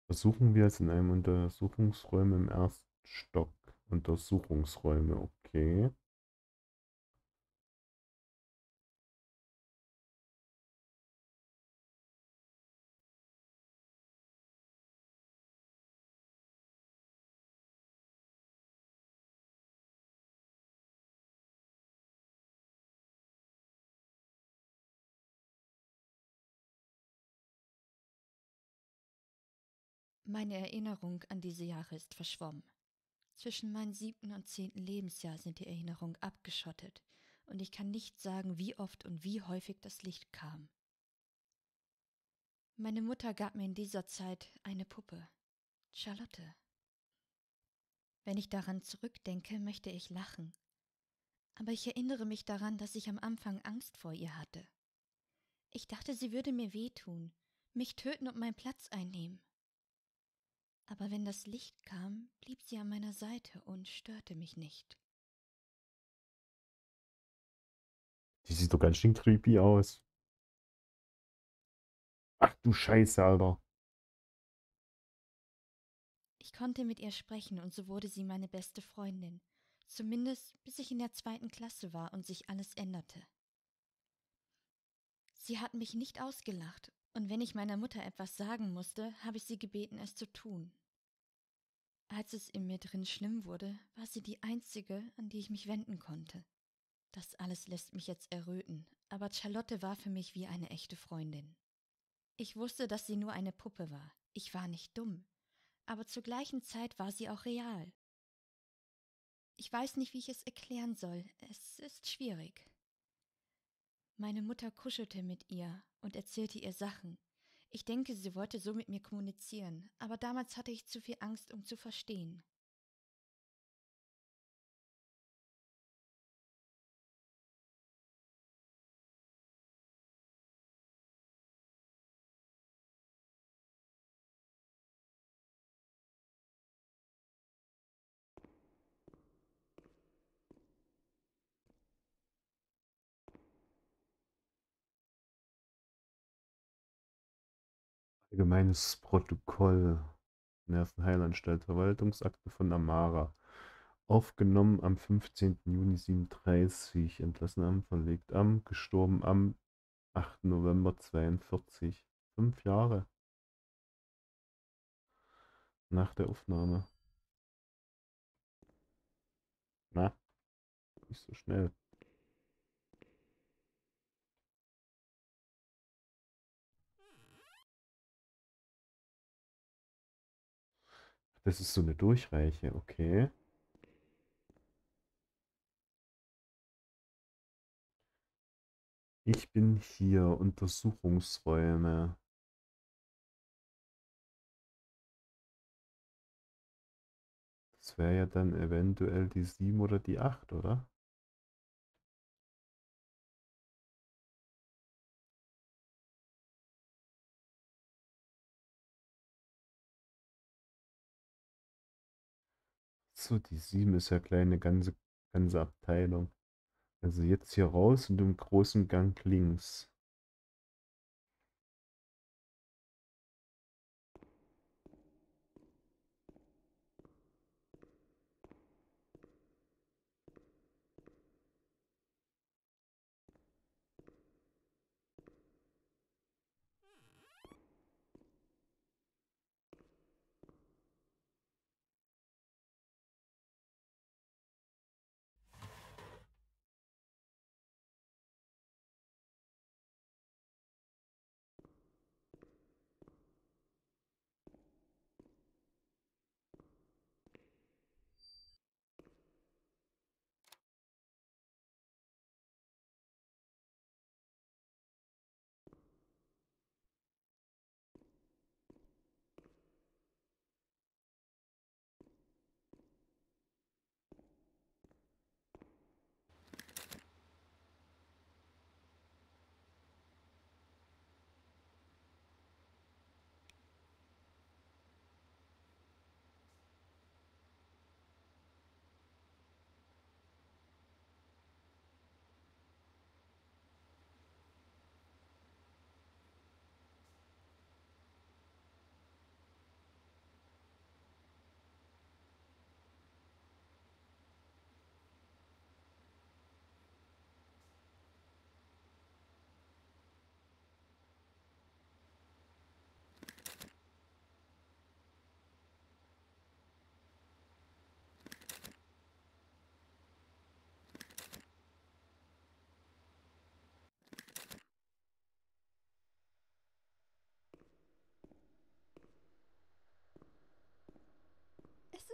Versuchen wir es in einem Untersuchungsräume im ersten Stock. Untersuchungsräume, okay. Meine Erinnerung an diese Jahre ist verschwommen. Zwischen meinem 7. und 10. Lebensjahr sind die Erinnerungen abgeschottet und ich kann nicht sagen, wie oft und wie häufig das Licht kam. Meine Mutter gab mir in dieser Zeit eine Puppe, Charlotte. Wenn ich daran zurückdenke, möchte ich lachen. Aber ich erinnere mich daran, dass ich am Anfang Angst vor ihr hatte. Ich dachte, sie würde mir wehtun, mich töten und meinen Platz einnehmen. Aber wenn das Licht kam, blieb sie an meiner Seite und störte mich nicht. Die sieht doch ganz schön creepy aus. Ach du Scheiße, Alter. Ich konnte mit ihr sprechen und so wurde sie meine beste Freundin. Zumindest bis ich in der 2. Klasse war und sich alles änderte. Sie hat mich nicht ausgelacht und wenn ich meiner Mutter etwas sagen musste, habe ich sie gebeten, es zu tun. Als es in mir drin schlimm wurde, war sie die einzige, an die ich mich wenden konnte. Das alles lässt mich jetzt erröten, aber Charlotte war für mich wie eine echte Freundin. Ich wusste, dass sie nur eine Puppe war. Ich war nicht dumm. Aber zur gleichen Zeit war sie auch real. Ich weiß nicht, wie ich es erklären soll. Es ist schwierig. Meine Mutter kuschelte mit ihr und erzählte ihr Sachen. Ich denke, sie wollte so mit mir kommunizieren, aber damals hatte ich zu viel Angst, um zu verstehen. Allgemeines Protokoll. Nervenheilanstalt, Verwaltungsakte von Amara. Aufgenommen am 15. Juni 37. Entlassen am, verlegt am, gestorben am 8. November 42. 5 Jahre nach der Aufnahme. Na, nicht so schnell. Das ist so eine Durchreiche, okay. Ich bin hier, Untersuchungsräume. Das wäre ja dann eventuell die 7 oder die 8, oder? So, die 7 ist ja gleich eine ganze Abteilung. Also jetzt hier raus und im großen Gang links.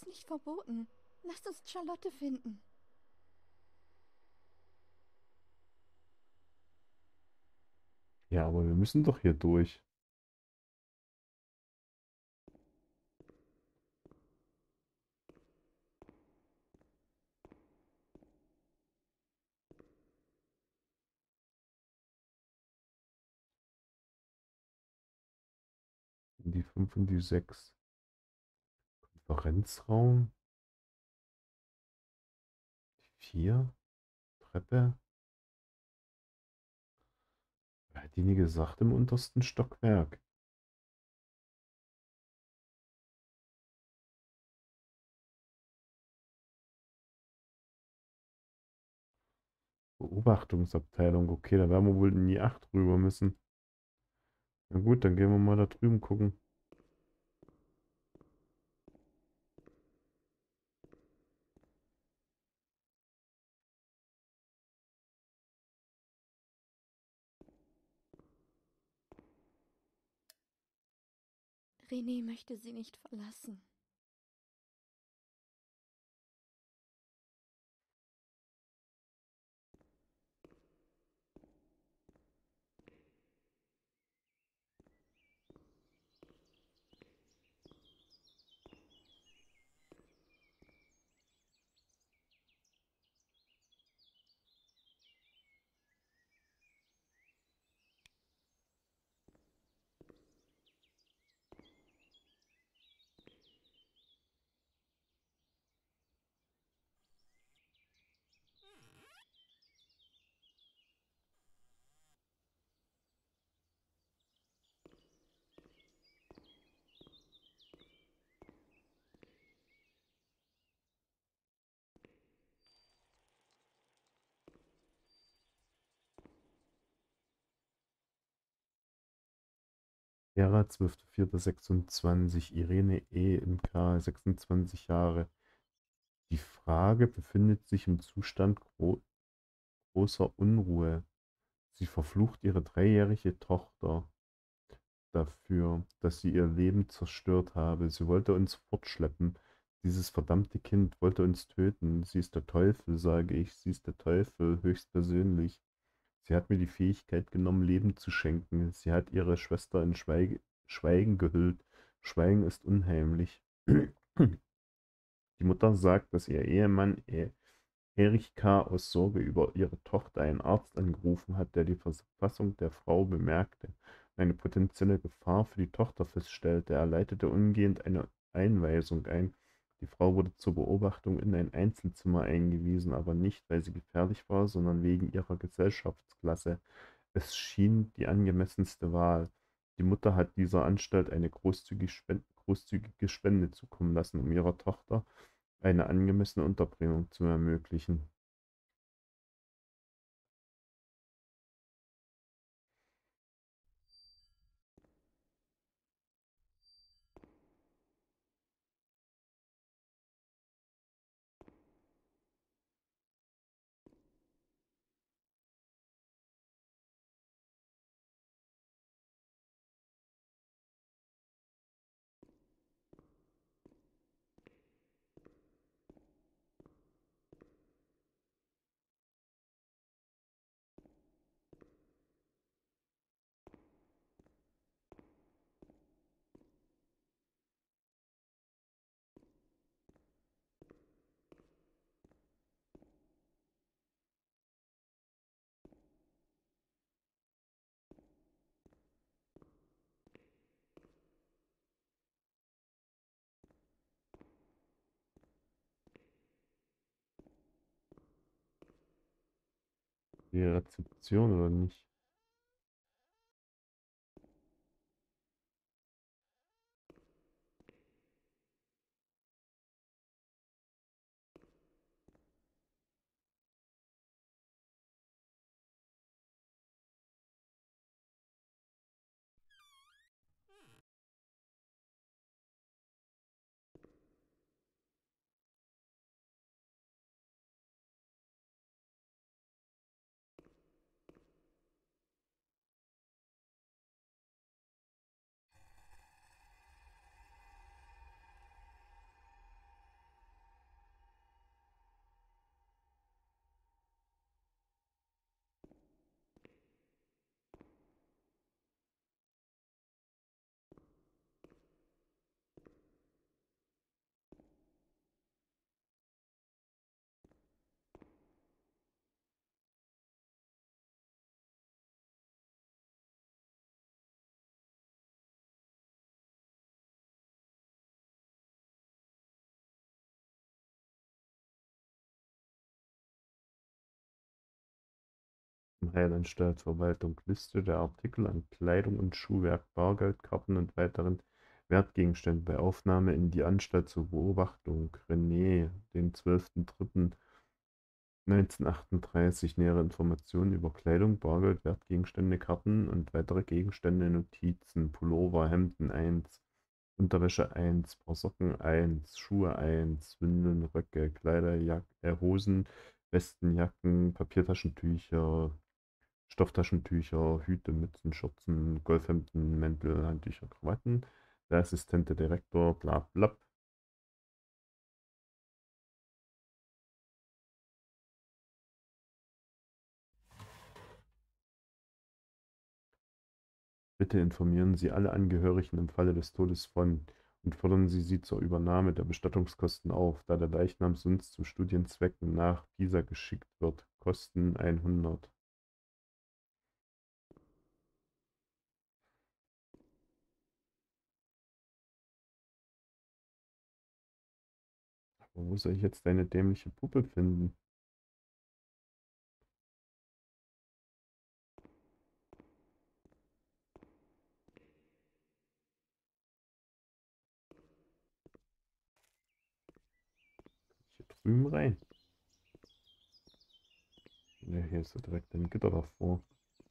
ist nicht verboten. Lasst uns Charlotte finden. Ja, aber wir müssen doch hier durch. Die 5 und die 6. Konferenzraum. Die 4. Treppe. Wer hat die nie gesagt im untersten Stockwerk? Beobachtungsabteilung. Okay, da werden wir wohl in die 8 rüber müssen. Na gut, dann gehen wir mal da drüben gucken. René möchte sie nicht verlassen. Gera, 12.04.26. Irene E. MK, 26 Jahre. Die Frage befindet sich im Zustand großer Unruhe. Sie verflucht ihre 3-jährige Tochter dafür, dass sie ihr Leben zerstört habe. Sie wollte uns fortschleppen. Dieses verdammte Kind wollte uns töten. Sie ist der Teufel, sage ich. Sie ist der Teufel, höchstpersönlich. Sie hat mir die Fähigkeit genommen, Leben zu schenken. Sie hat ihre Schwester in Schweigen gehüllt. Schweigen ist unheimlich. Die Mutter sagt, dass ihr Ehemann Erich K. aus Sorge über ihre Tochter einen Arzt angerufen hat, der die Verfassung der Frau bemerkte und eine potenzielle Gefahr für die Tochter feststellte. Er leitete umgehend eine Einweisung ein. Die Frau wurde zur Beobachtung in ein Einzelzimmer eingewiesen, aber nicht, weil sie gefährlich war, sondern wegen ihrer Gesellschaftsklasse. Es schien die angemessenste Wahl. Die Mutter hat dieser Anstalt eine großzügige Spende zukommen lassen, um ihrer Tochter eine angemessene Unterbringung zu ermöglichen. Die Rezeption oder nicht? Waffenheilanstalt Verwaltung. Liste der Artikel an Kleidung und Schuhwerk, Bargeld, Karten und weiteren Wertgegenständen bei Aufnahme in die Anstalt zur Beobachtung. René, den 12.03.1938. Nähere Informationen über Kleidung, Bargeld, Wertgegenstände, Karten und weitere Gegenstände, Notizen. Pullover, Hemden 1, Unterwäsche 1, Paar Socken 1, Schuhe 1, Windeln, Röcke, Kleider, Hosen, Westen, Jacken, Papiertaschentücher, Stofftaschentücher, Hüte, Mützen, Schürzen, Golfhemden, Mäntel, Handtücher, Krawatten. Der Assistent, der Direktor, bla bla. Bitte informieren Sie alle Angehörigen im Falle des Todes von und fordern Sie sie zur Übernahme der Bestattungskosten auf, da der Leichnam sonst zu Studienzwecken nach Pisa geschickt wird. Kosten 100. Aber wo soll ich jetzt deine dämliche Puppe finden? Hier drüben rein. Ja, hier ist ja direkt ein Gitter davor.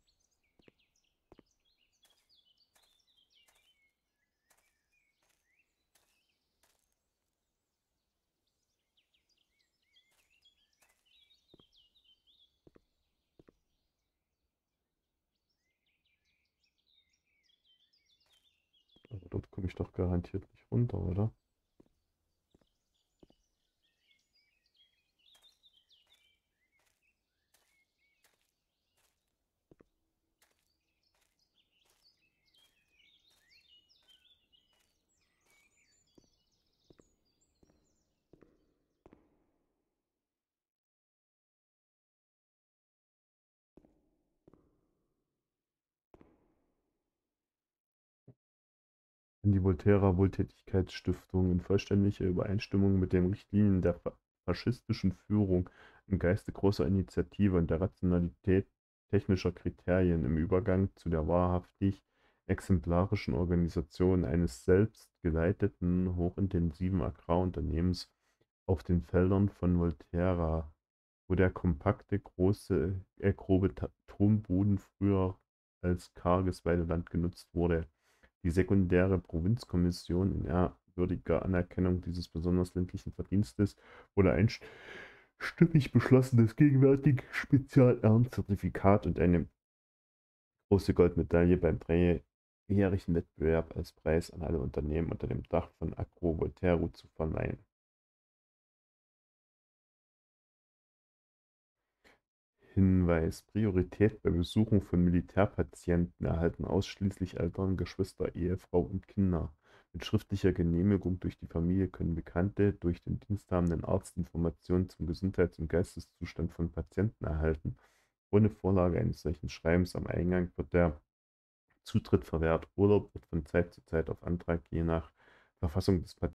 Aber dort komme ich doch garantiert nicht runter, oder? An die Volterra Wohltätigkeitsstiftung in vollständiger Übereinstimmung mit den Richtlinien der faschistischen Führung im Geiste großer Initiative und der Rationalität technischer Kriterien im Übergang zu der wahrhaftig exemplarischen Organisation eines selbstgeleiteten, hochintensiven Agrarunternehmens auf den Feldern von Volterra, wo der kompakte, grobe Tonboden früher als karges Weideland genutzt wurde. Die sekundäre Provinzkommission in ehrwürdiger Anerkennung dieses besonders ländlichen Verdienstes wurde einstimmig beschlossen, das gegenwärtige Spezial-Ehrenzertifikat und eine große Goldmedaille beim dreijährigen Wettbewerb als Preis an alle Unternehmen unter dem Dach von Agro Volterra zu verleihen. Hinweis: Priorität bei Besuchen von Militärpatienten erhalten ausschließlich Eltern, Geschwister, Ehefrau und Kinder. Mit schriftlicher Genehmigung durch die Familie können Bekannte durch den diensthabenden Arzt Informationen zum Gesundheits- und Geisteszustand von Patienten erhalten. Ohne Vorlage eines solchen Schreibens am Eingang wird der Zutritt verwehrt. Urlaub wird von Zeit zu Zeit auf Antrag je nach Verfassung des Patienten